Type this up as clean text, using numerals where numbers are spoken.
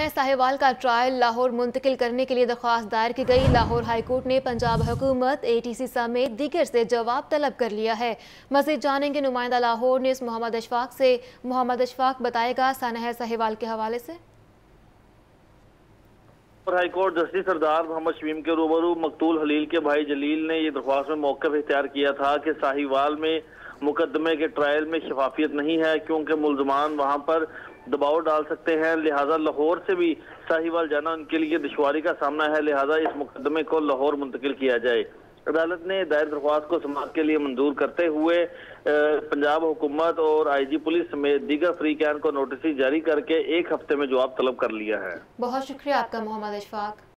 साहिवाल का ट्रायल लाहौर मुंतकिल करने के लिए दरख्वास्त दायर की गई। लाहौर हाईकोर्ट ने पंजाब हुकूमत, ATC समेत दीगर से जवाब तलब कर लिया है। मज़ीद जानेंगे नुमाइंदा लाहौर न्यूज़ मोहम्मद अशफाक से। मोहम्मद अशफाक बताएगा सानह साहिवाल के हवाले से। हाईकोर्ट जस्टिस सरदार मोहम्मद शमीम के रूबरू मकतूल हलील के भाई जलील ने यह दरख्वास्त में मौक़िफ़ इख्तियार किया था कि साहिवाल में मुकदमे के ट्रायल में शफाफियत नहीं है, क्योंकि मुल्ज़मान वहाँ पर दबाव डाल सकते हैं। लिहाजा लाहौर से भी साहिवाल जाना उनके लिए दुश्वारी का सामना है, लिहाजा इस मुकदमे को लाहौर मुंतकिल किया जाए। अदालत ने दायर दरख्वास्त को समाअत के लिए मंजूर करते हुए पंजाब हुकूमत और IG पुलिस समेत दीगर फ्रीकैन को नोटिस जारी करके 1 हफ्ते में जवाब तलब कर लिया है। बहुत शुक्रिया आपका मोहम्मद अशफाक।